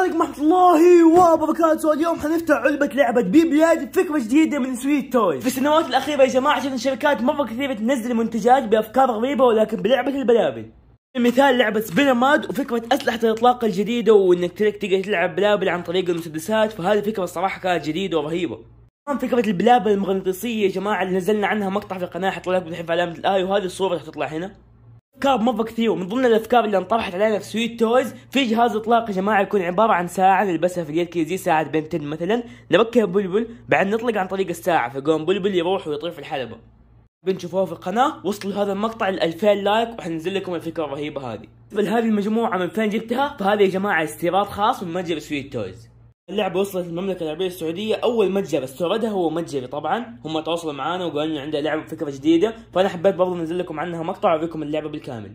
عليكم ورحمة الله وبركاته. اليوم حنفتح علبة لعبة بيبلاد، فكرة جديدة من سويت تويز. في السنوات الأخيرة يا جماعة شفنا شركات مرة كثيرة تنزل منتجات بأفكار غريبة ولكن بلعبة البلابل. مثال لعبة سبينرماد وفكرة أسلحة الإطلاق الجديدة وإنك تقدر تلعب بلابل عن طريق المسدسات، فهذه فكرة الصراحة كانت جديدة ورهيبة. فكرة البلابل المغناطيسية يا جماعة اللي نزلنا عنها مقطع في القناة حطوا لك بتحب علامة الآي، وهذه الصورة اللي حتطلع هنا. أفكار مرة كثير، ومن ضمن الأفكار اللي انطرحت علينا في سويت تويز في جهاز إطلاق يا جماعة يكون عبارة عن ساعة نلبسها في اليد كذا زي ساعة بنتن مثلا، نركب بلبل بعد نطلق عن طريق الساعة فيقوم بلبل يروح ويطير في الحلبة. بنشوفوها في القناة. وصلوا هذا المقطع ل 2000 لايك وحننزل لكم الفكرة الرهيبة هذه. هذه المجموعة من فين جبتها؟ فهذه يا جماعة استيراد خاص من متجر سويت تويز. اللعبة وصلت المملكة العربية السعودية، أول متجر استوردها هو متجري طبعا، هم تواصلوا معانا وقالوا لنا عندها لعبة بفكرة جديدة، فأنا حبيت برضه أنزل لكم عنها مقطع وأوريكم اللعبة بالكامل.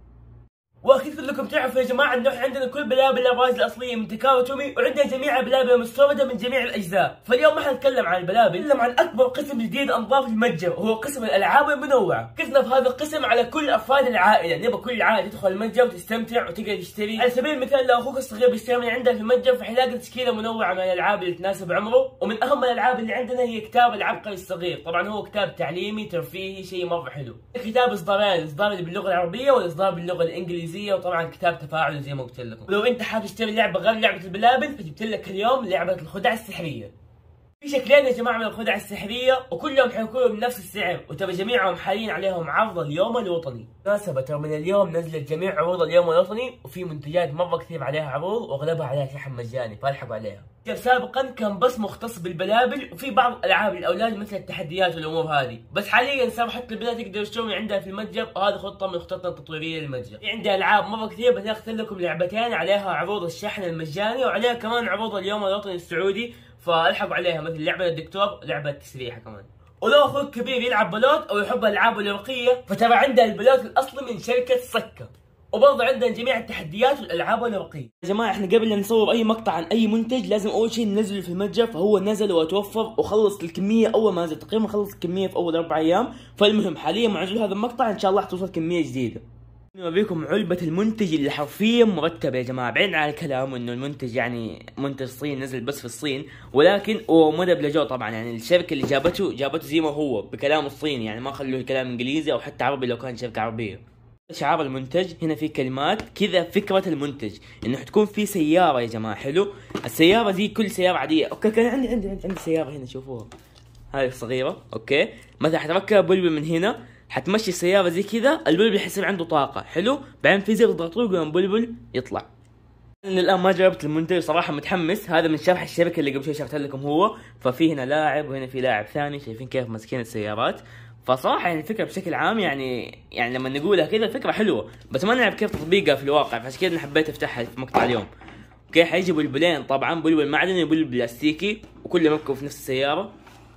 واكيد كلكم تعرفوا يا جماعه انه عندنا كل بلابل الابراج الاصليه من تكارو تومي، وعندنا جميع البلابل المستورده من جميع الاجزاء. فاليوم ما حنتكلم عن البلابل، نتكلم عن اكبر قسم جديد انضاف المتجر وهو قسم الالعاب المنوعه. ركزنا في هذا القسم على كل افراد العائله، نبغى كل العائله تدخل المتجر وتستمتع وتقدر تشتري. على سبيل المثال لو اخوك الصغير بيشتري من عندنا في المتجر فحيلاقي تشكيله منوعه من الالعاب اللي تناسب عمره، ومن اهم الالعاب اللي عندنا هي كتاب العبقري الصغير. طبعا هو كتاب تعليمي ترفيهي شيء مره حلو. الكتاب اصدارين، الاصدار اللي باللغه العربيه والاصدار باللغه الانجليزيه، وطبعا كتاب تفاعلي زي ما قلت لكم. ولو انت حابب تشتري لعبه غير لعبه البلابل فجبت لك اليوم لعبه الخدع السحريه. في شكلين يا جماعه من الخدع السحريه وكلهم حيكونوا بنفس السعر، وترى جميعهم حاليا عليهم عرض اليوم الوطني. بالمناسبه ترى من اليوم نزلت جميع عروض اليوم الوطني، وفي منتجات مره كثير عليها عروض واغلبها عليها شحن مجاني فالحقوا عليها. سابقا كان بس مختص بالبلابل وفي بعض العاب الاولاد مثل التحديات والامور هذه، بس حاليا صار حتى البنات يقدروا يشترون عندها في المتجر، وهذه خطه من خططنا التطويريه للمتجر. في عندي العاب مره كثير، بس اختار لكم لعبتين عليها عروض الشحن المجاني وعليها كمان عروض اليوم الوطني السعودي، فالحقوا عليها مثل لعبه الدكتور ولعبه تسريحه كمان. ولو اخوك كبير يلعب بلوت او يحب الالعاب الورقيه فترى عنده البلوت الاصلي من شركه سكه، وبرضه عندنا جميع التحديات والالعاب الورقيه. يا جماعه احنا قبل لا نصور اي مقطع عن اي منتج لازم اول شيء ننزله في المتجر، فهو نزل وتوفر وخلص الكميه اول ما نزل، تقريبا خلص الكميه في اول 4 ايام. فالمهم حاليا مع نزول هذا المقطع ان شاء الله حتوصل كميه جديده. نوريكم علبة المنتج اللي حرفيا مرتبة يا جماعة، بعيد عن الكلام انه المنتج يعني منتج صيني نزل بس في الصين، ولكن وما دبلجوه طبعا، يعني الشركة اللي جابته زي ما هو بكلام الصيني، يعني ما خلوه كلام انجليزي او حتى عربي لو كان شركة عربية. شعار المنتج هنا في كلمات كذا، فكرة المنتج انه حتكون في سيارة يا جماعة. حلو، السيارة زي كل سيارة عادية. اوكي كان عندي سيارة هنا شوفوها، هذه صغيرة. اوكي مثلا حتركب بلبل من هنا، حتمشي السيارة زي كذا، البلبل حيصير عنده طاقة. حلو، بعدين في زر تضغطوه يقوم بلبل يطلع. أنا الآن ما جربت المنتج صراحة متحمس، هذا من شرح الشركة اللي قبل شوي شرحت لكم هو. ففي هنا لاعب وهنا في لاعب ثاني، شايفين كيف ماسكين السيارات. فصراحة يعني الفكرة بشكل عام يعني لما نقولها كذا فكرة حلوة، بس ما نعرف كيف تطبيقها في الواقع، فعشان كذا حبيت افتحها في مقطع اليوم. اوكي حيجي بلبلين طبعا، بلبل معدني وبلبل بلاستيكي وكله مركب في نفس السيارة.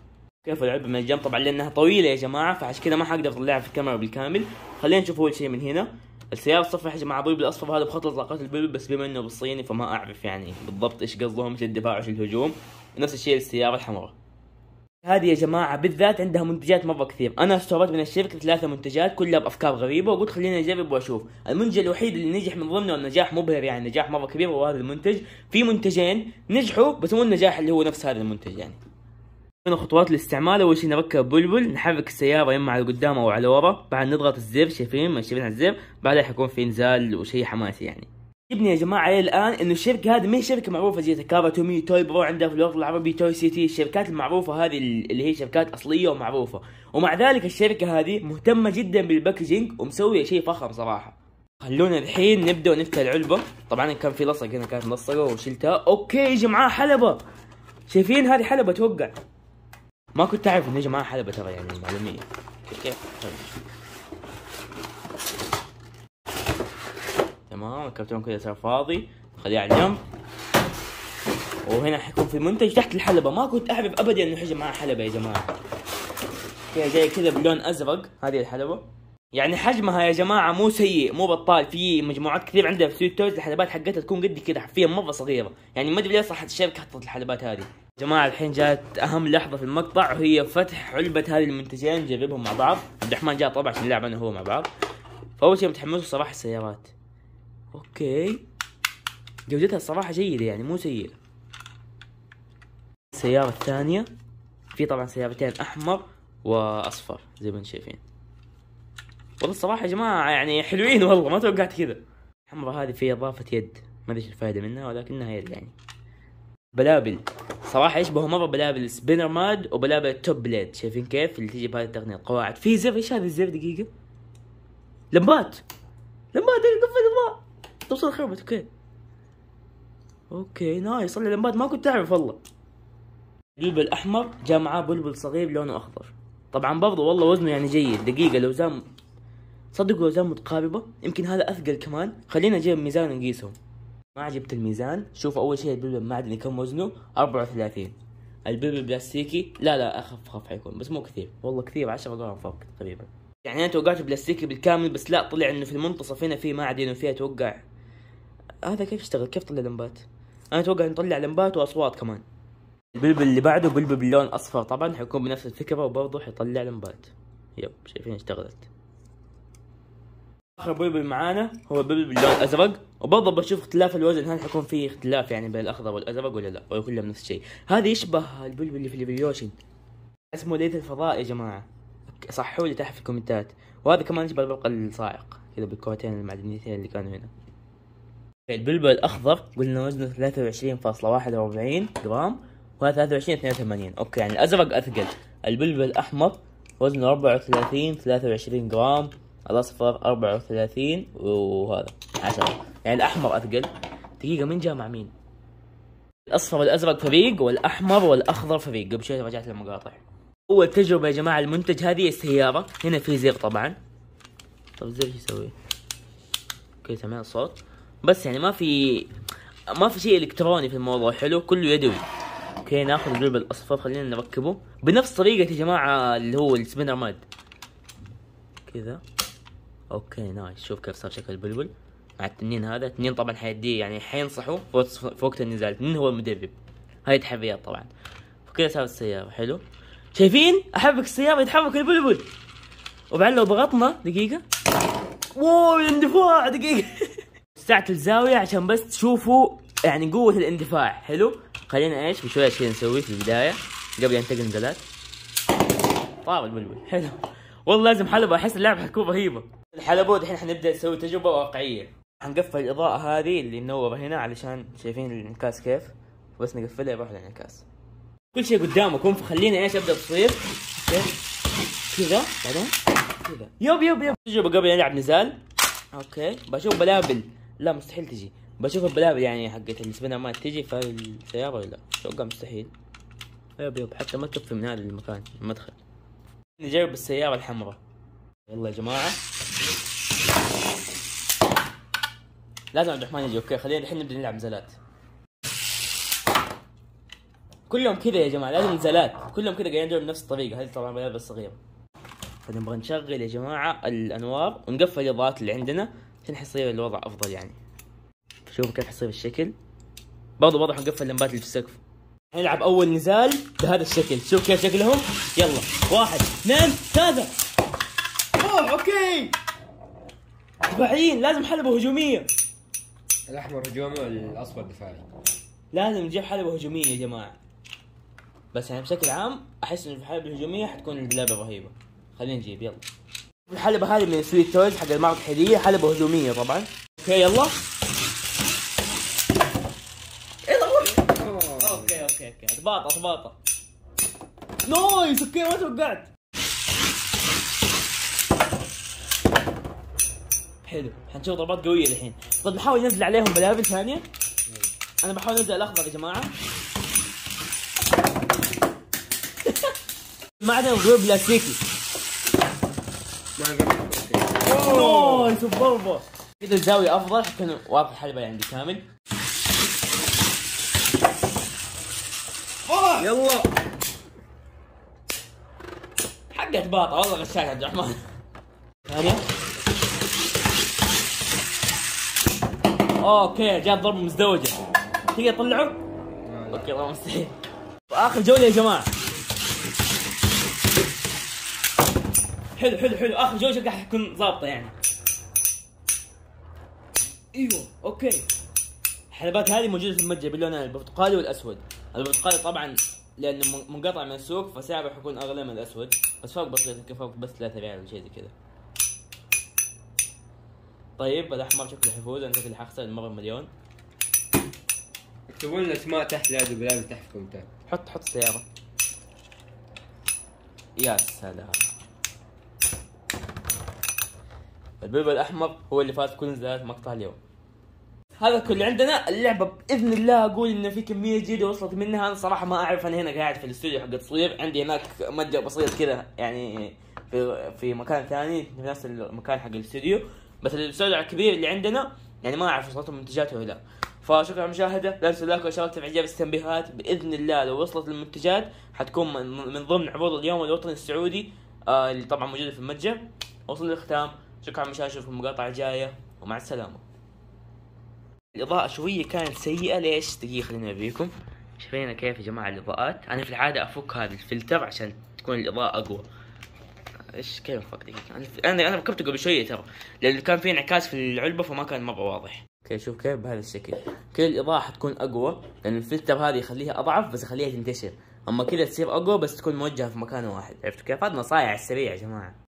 كيف العلبة من الجنب طبعا لانها طويلة يا جماعة، فعشان كذا ما حقدر اطلعها في الكاميرا بالكامل. خلينا نشوف اول شيء من هنا. السيارة الصفراء يا جماعة بلبل الاصفر هذا بخط اطلاقات البلبل، بس بما انه بالصيني فما اعرف يعني بالضبط ايش قصدهم، ايش الدفاع وايش الهجوم. نفس الشيء للسيارة الحمراء. هذه يا جماعة بالذات عندها منتجات مرة كثير، أنا استوردت من الشركة 3 منتجات كلها بأفكار غريبة، وقلت خلينا نجرب وأشوف. المنتج الوحيد اللي نجح من ضمنه النجاح مبهر، يعني نجاح مرة كبير، هو هذا المنتج. في منتجين نجحوا بس مو النجاح اللي هو نفس هذا المنتج. يعني من خطوات الاستعمال، أول شيء نركب بلبل، نحرك السيارة إما على قدام أو على ورا، بعد نضغط الزر، شايفين ماشيين على الزر، بعدها حيكون في نزال وشيء حماسي. يعني جبني يا جماعه عليه الان انه الشركه هذه ما هي شركه معروفه زي تكارو تومي، توي برو عندها في الوطن العربي، توي سيتي، الشركات المعروفه هذه اللي هي شركات اصليه ومعروفه. ومع ذلك الشركه هذه مهتمه جدا بالباكجينج ومسويه شيء فخم صراحه. خلونا الحين نبدا ونفتح العلبه. طبعا كان في لصق هنا، كانت ملصقه وشلتها. اوكي يا جماعه حلبه، شايفين هذه حلبه توقع. ما كنت اعرف انه يا جماعه حلبه ترى، يعني معلوميه. كيف تمام، الكرتون كذا صار فاضي، خليه على جنب. وهنا حيكون في المنتج تحت الحلبة، ما كنت اعرف ابدا انه حيجي معاه حلبة يا جماعة. كذا جاي كذا بلون ازرق، هذه الحلبة. يعني حجمها يا جماعة مو سيء مو بطال، في مجموعات كثير عندها في سويت تويز الحلبات حقتها تكون قد كذا حرفيا مرة صغيرة، يعني ما ادري ليه صح الشركة حطت الحلبات هذه. يا جماعة الحين جات اهم لحظة في المقطع، وهي فتح علبة هذه المنتجين، نجربهم مع بعض. عبد الرحمن جاء طبعا عشان نلعب انا وهو مع بعض. فاول شيء متحمسوا صراحة السيارات. اوكي جودتها الصراحة جيدة يعني مو سيئة. السيارة الثانية في طبعا سيارتين احمر واصفر زي ما انتم شايفين. والله الصراحة يا جماعة يعني حلوين والله، ما توقعت كذا. الحمراء هذه فيها اضافة يد، ما ادري ايش الفائدة منها ولكنها يد يعني. بلابل صراحة يشبهوا مرة بلابل سبينر ماد وبلابل التوب بليد، شايفين كيف اللي تجي بهذه التقنية القواعد. في زر، ايش هذا الزر دقيقة؟ لمبات قفل الاضاءة توصل خربت. اوكي نايس، صلي لمبات ما كنت اعرف والله. البلبل الاحمر جاء معاه بلبل صغير لونه اخضر، طبعا برضه والله وزنه يعني جيد. دقيقة لو زام صدقوا لو زام متقاربة، يمكن هذا اثقل كمان. خلينا نجيب ميزان ونقيسهم. ما جبت الميزان. شوفوا اول شيء البلبل المعدني كم وزنه 34. البلبل البلاستيكي لا اخف حيكون بس مو كثير والله، كثير 10 جرام فرق تقريبا. يعني انا توقعت بلاستيكي بالكامل بس لا، طلع انه في المنتصف هنا في معدن وفيها توقع. هذا كيف اشتغل؟ كيف طلع لمبات؟ انا اتوقع نطلع لمبات واصوات كمان. البلبل اللي بعده بلبل باللون اصفر، طبعا حيكون بنفس الفكره وبرضه حيطلع لمبات. يب شايفين اشتغلت. اخر بلبل معانا هو بلبل باللون ازرق، وبرضه بشوف اختلاف الوزن، هل حيكون في اختلاف يعني بين الاخضر والازرق ولا لا، ولا كلهم نفس الشيء. هذا يشبه البلبل اللي في الريفوليوشن اسمه ليث الفضاء يا جماعه، صحوا لي تحت في الكومنتات. وهذا كمان يشبه البرق الصاعق كذا بالكوتين المعدنيتين اللي كانوا هنا. البلبل الاخضر قلنا وزنه 23.41 جرام، وهذا 23.82. اوكي يعني الازرق اثقل. البلبل الاحمر وزنه 23 جرام، الاصفر 34 وهذا 10. يعني الاحمر اثقل. دقيقة مين جاء مع مين؟ الاصفر والازرق فريق والأحمر والأخضر فريق. قبل شوي رجعت للمقاطع. أول تجربة يا جماعة المنتج هذه السيارة. هنا في زر طبعا. طب الزر ايش يسوي؟ اوكي سمع الصوت بس يعني ما في شيء الكتروني في الموضوع. حلو كله يدوي. اوكي ناخذ البلبل الاصفر خلينا نركبه بنفس طريقة يا جماعة اللي هو السبينر ماد كذا. اوكي نايس. شوف كيف صار شكل البلبل مع التنين. هذا التنين طبعا حيديه يعني حينصحوا في وقت النزال. التنين هو المدرب. هاي تحريات طبعا. وكذا صارت السيارة. حلو شايفين؟ احرك السيارة يتحرك البلبل. وبعدين لو ضغطنا دقيقة واو الاندفاع دقيقة ساعة الزاوية عشان بس تشوفوا يعني قوة الاندفاع. حلو خلينا ايش بشوية شيء نسويه في البداية قبل ان تنتقل نزلات. طار البلبل. حلو والله لازم حلبة. احس اللعبة حتكون رهيبة. الحلبة دحين حنبدأ نسوي تجربة واقعية. حنقفل الإضاءة هذه اللي منورة هنا علشان شايفين الانعكاس كيف، بس نقفلها يروح الانعكاس. كل شيء قدامكم فخلينا ايش ابدأ تصوير كذا بعدين كذا. يب تجربة قبل نلعب نزال. اوكي بشوف بلابل. لا مستحيل تجي. بشوف البلابل يعني حقت السبينر ما تجي في السيارة ولا لا. اتوقع مستحيل. يب حتى ما تكفي من هذا المكان المدخل. نجرب السيارة الحمراء. يلا يا جماعة لازم عبد الرحمن يجي. اوكي خلينا الحين نبدا نلعب نزالات. كلهم كذا يا جماعه لازم نزالات. كلهم كذا قاعدين يدوروا بنفس الطريقه. هذه طبعا بلابل صغيره. فنبغى نشغل يا جماعه الانوار ونقفل الاضاءات اللي عندنا عشان حيصير الوضع افضل يعني. شوفوا كيف حيصير الشكل. برضو حنقفل اللمبات اللي في السقف. نلعب اول نزال بهذا الشكل. شوف كيف شكلهم. يلا 1 2 3. اوكي دفاعيين. لازم حلبة هجومية. الأحمر هجومي والأصفر دفاعي. لازم نجيب حلبة هجومية يا جماعة. بس يعني بشكل عام أحس إن الحلبة الهجومية حتكون اللعبة رهيبة. خلينا نجيب يلا. الحلبة هذه من سويت تويز حق المعرض الحديدية. حلبة هجومية طبعا. اوكي يلا. اوكي اطباطة نايس. اوكي ما توقعت. حلو حنشوف ضربات قوية الحين. طب نحاول ننزل عليهم بلابل ثانية. انا بحاول انزل الاخضر يا جماعة. ما عندنا غير بلاستيكي. نايس الضربة. كذا الزاوية افضل حتى واضح الحلبة عندي كامل. يلا حقت باطة والله غشاك عبد الرحمن. ثانية. اوكي جات ضربة مزدوجة. تقدر تطلعه؟ اوكي والله مستحيل. واخر جولة يا جماعة. حلو اخر جولة شكلها حتكون ظابطة يعني. ايوه اوكي الحلبات هذه موجوده في المتجر باللونين البرتقالي والاسود. البرتقالي طبعا لانه منقطع من السوق فسعره حيكون اغلى من الاسود، بس فرق بسيط يمكن فرق بس 3 ريال او شيء زي كذا. طيب الاحمر شكله حيفوز، انا شكلي حخسر المره مليون. اكتبوا لنا اسماء تحت لازم بلازم تحت في الكومنتات. حط السياره. يا سلام. البلبل الاحمر هو اللي فاز كل نزالات مقطع اليوم. هذا كل عندنا اللعبه باذن الله. اقول ان في كميه جديده وصلت منها، انا صراحه ما اعرف. انا هنا قاعد في الاستوديو حق التصوير، عندي هناك متجر بسيط كذا يعني في مكان ثاني في نفس المكان حق الاستوديو، بس الاستوديو الكبير اللي عندنا يعني ما اعرف وصلت المنتجات ولا لا. فشكرا على المشاهده، لا تنسوا لايك واشتراك وتفعيل جرس التنبيهات. باذن الله لو وصلت المنتجات حتكون من ضمن عروض اليوم الوطني السعودي اللي طبعا موجوده في المتجر. وصلنا للختام، شكرا على المشاهده، اشوفكم في المقاطع الجايه ومع السلامه. الإضاءة شوية كانت سيئة، ليش؟ دقيقة خليني أوريكم. شايفين كيف يا جماعة الإضاءات؟ أنا في العادة أفك هذا الفلتر عشان تكون الإضاءة أقوى. إيش كيف أفك؟ دقيقة أنا ركبته قبل شوية ترى، لأن كان في انعكاس في العلبة فما كان مرة واضح. اوكي شوف كيف بهذا الشكل، كل الإضاءة حتكون أقوى لأن الفلتر هذه يخليها أضعف بس يخليها تنتشر، أما كذا تصير أقوى بس تكون موجهة في مكان واحد. عرفتوا كيف؟ هذا نصايح على السريع يا جماعة.